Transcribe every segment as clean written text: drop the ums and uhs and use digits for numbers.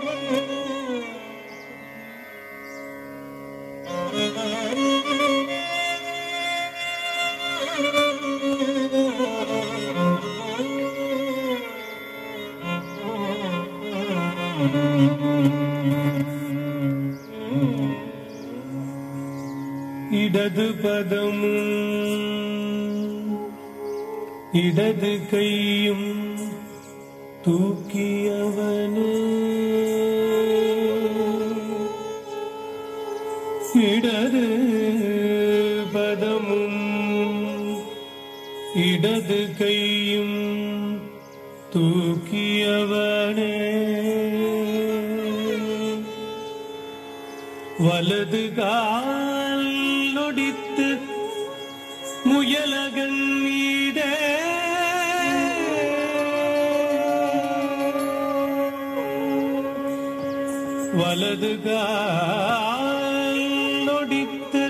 இடது பதமும் இடது கையும் தூக்கியவனே இடது பதமும் இடது கையும் தூக்கியவனே வலது கால் நொடித்து முயலகன் மீதே வலது கால் நொடித்து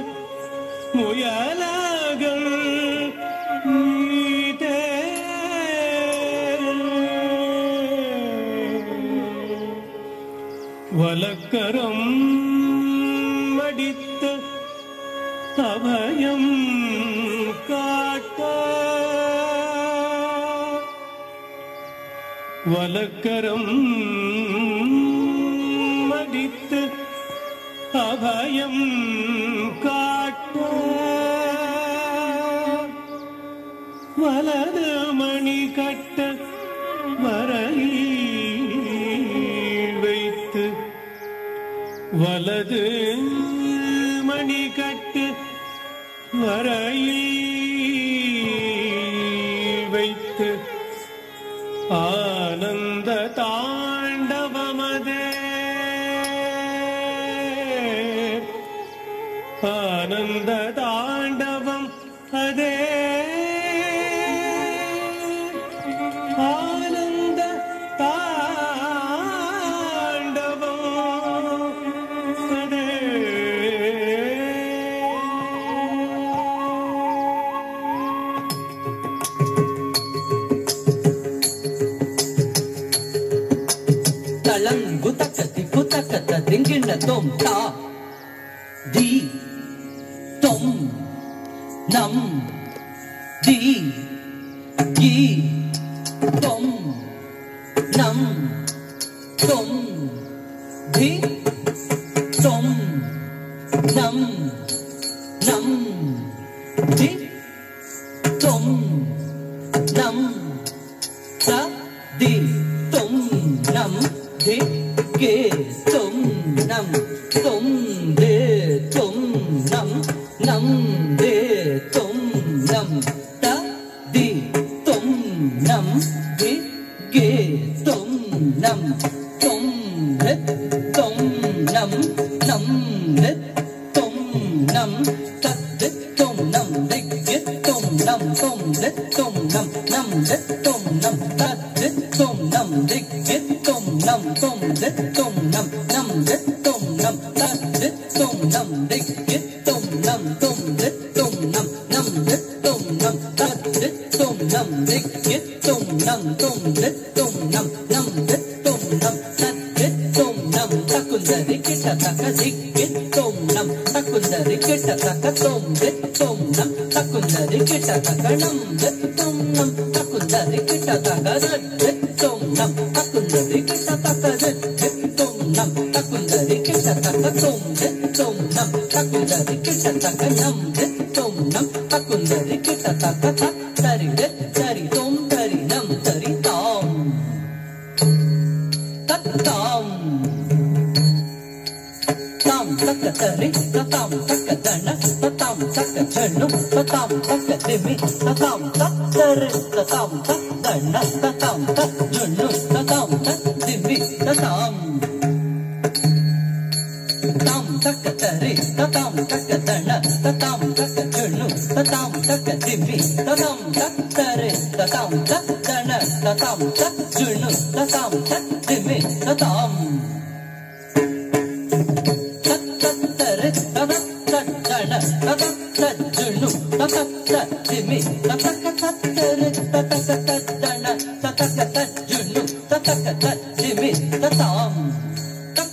முயலகன் மீதே வலக்கரம் மடித்த அபயம் காட்ட வலக்கரம் மடித்து அபயம் காட்ட வலது மணி கட்ட வரையில் வைத்து வலது மணி கட்டு வரையில் வைத்து ஆனந்த தாண்டவமதே ஆனந்த தாண்டவம் அதே ஆனந்த தாண்டவம் அதே தளங்கு தக்கத்தி குத்தக்கத்த திங்கின தோம் தா தி தொம் நம் தி கி தொம் நம் தொம் தி தொம் நம் நம் தி தொம் நம் த தி தொம் நம் தி கே தொம் நம் தொம் தே தொம் நம் நம் தே தொம் நம் த தி தொம் நம் தி கே தொம் நம் தொம் லே தொம் நம் நம் லே தொம் நம் த தி தொம் நம் தி கே தொம் நம் தொம் லே தொம் நம் நம் லே தொம் நம் த தி தொம் நம் தி கே தொம் நம் தொம் லே தொம் நம் நம் லே தொம் நம் த தி தொம் நம் தி கே தொம் நம் தொம் லே தொம் நம் நம் லே தொம் நம் த தி தொம் நம் தி கே தொம் நம் தொம் லே தொம் நம் நம் லே தொம் நம் த தி தொம் நம் தக்குந்தரி கிட்ட தக்க தி கே தொம் நம் தக்குந்தரி கிட்ட தக்க தொம் தி தொம் நம் தக்குந்தரி கிட்ட தக்க நம் தி தொம் நம் தக்குந்தரி கிட்ட தக்க தி தொம் நம் தக்குந்தரி கிட்ட தக்க தி தொம் நம் தக்குந்தரி கிட்ட தக்க தொம் தி தொம் நம் தக்குந்தரி கிட்ட தக்க நம் தி தொம் நம் தக்குந்தரி கிட்ட தக்க தரி தி தரி தொம் தரி நம் தரி தாம் தத்தாம் தாம் தக்க தரி தத்தாம் தக்க தன தத்தாம் தக்க ஜனு தத்தாம் தக்க திமி தத்தாம் தத்தரு தத்தாம் தத்தன தத்தாம் தக் ஜனு தத்தாம் தக் திமி தத்தாம் தாம் தக்க தரி தத்தாம் தக்க தன தத்தாம் தக்க ஜனு தத்தாம் தக்க திமி தத்தாம் தத்தரு தத்தாம் தத்தன தத்தாம் தக் ஜனு தத்தாம் தக் திமி தத்தாம் தத்தரு தத்தன தத்தக் ஜனு தத்தக் திமி தத்தக்க தத்தரு தத்தக்க தத்தன தத்தக்க தஜனு தத்தக்க திமி தத்தாம்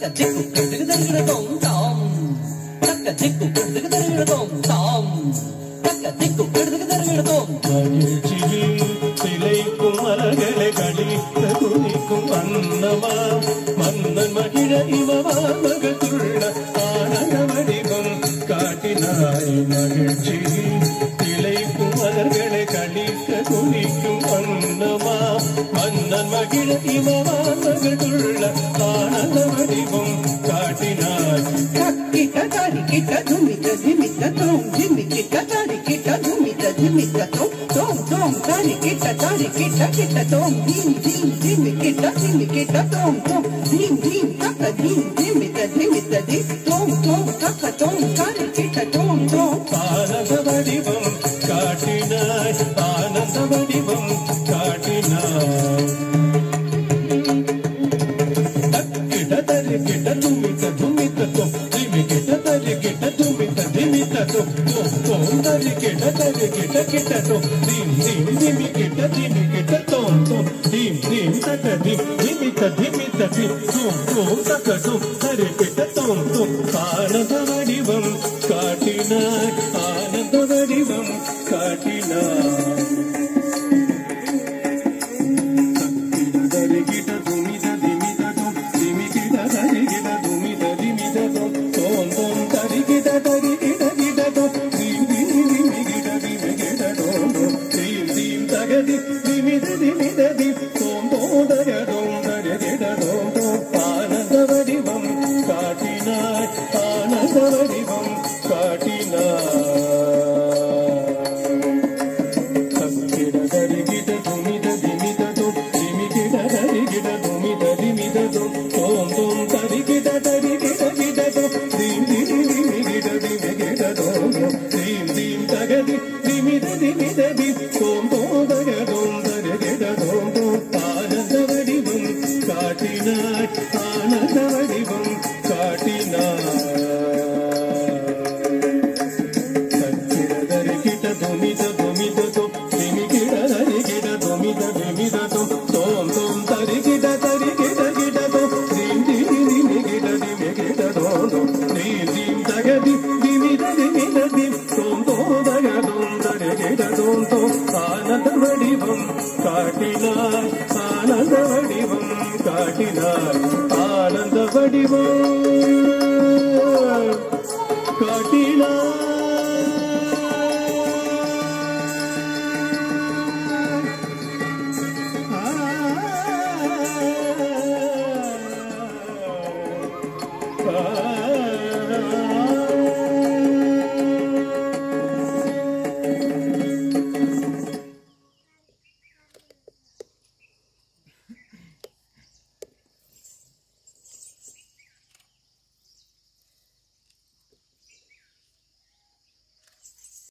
திக்கு கட்டுக்கு தருகிற தோம் தாம் தக்க திக்கு கட்டுக்கு தருகிற தோம் தாம் தக்க திக்கு கட்டுக்கு தருகிற தோம். மகிழ்ச்சியில் திளைக்கும் மலர்களை கழித்த துணிக்கும் அன்னமா மன்னன் மகிழ இவவா மகத்துள்ள ஆனந்த வடிவம் காட்டினாய். மகிழ்ச்சியில் திளைக்கும் மலர்களை கழித்த துணிக்கும் அன்னமா மன்னன் மகிழ இவவா மகத்துள்ள ஆனந்த வடிவம் காட்டினாய். கிட்ட தாடி கிட்ட துமித்த திமித்த தோம் ஜிம்மி கிட்ட தாடி கிட்ட துமித்த திமித்த தோம் தோம் தோம் தாடி கிட்ட கிட்ட தோம் தீம் தீம் ஜிம்மி கிட்ட தோம் தோம் தீம் தீம் தக்க தீம் திமித்த திமித்த தி தோம் தோம் தக்க தோம் தாடி கிட்ட தோம் தோம். ஆனந்த வடிவம் காட்டினாய் ஆனந்த வடிவம் காட்டினாய். தக்கிட தரி கிட்ட துமித்த துமித்த தோம் திமி கிட்ட தரி கிட்ட துமித்த திமித்த தோம் தோம் தோம் தரி கிட்ட கிட்ட தோம் தீம் தீம் திமி கிட்ட தோம் தோம் தீம் தீம் தக்க தீம் திமித்த திமித்த தீம் தோம் தோம் தக்க தோம் தரி கிட்ட தோம் தோம். ஆனந்த வடிவம் காட்டினாய் ஆனந்த வடிவம் காட்டினாய். தரிகிட துமித திமித தோம் திமி கிட தரிகிட துமித திமித தோம் தோம் தோம் தரிகிட கிட தோம் தீம் தீம் கிட தோம் தோம் தீம் தீம் தகதி திமித தி தோம் தோம் தரிகிட தோம் தோம். ஆனந்த வடிவம் காட்டினாய் ஆனந்த வடிவம் காட்டினாய். தக்கிட தரிகிட துமித திமித தோம் திமி கிட தரிகிட துமித திமித தோம் தோம் தோம் தரிகிட கிட தோம் தீம் தீம் கிட தோம் தோம் தீம் தீம் தகதி திமித தி தோம் தோம் தரிகிட தோம் தோம். ஆனந்த வடிவம் காட்டினாய் ஆனந்த வடிவம் காட்டினாய். தரிகிட துமித துமித தோம் திமி கிட தரிகிட துமித திமித தோம் தோம் தோம் தரிகிட கிட தோம் தீம் தீம் கிட தோம் தோம் தீம் தீம் தகதி திமித தி தோம் தோம் தரிகிட தோம் தோம். ஆனந்த வடிவம் காட்டினாய் ஆனந்த வடிவம் காட்டினாய் ஆனந்த வடிவம்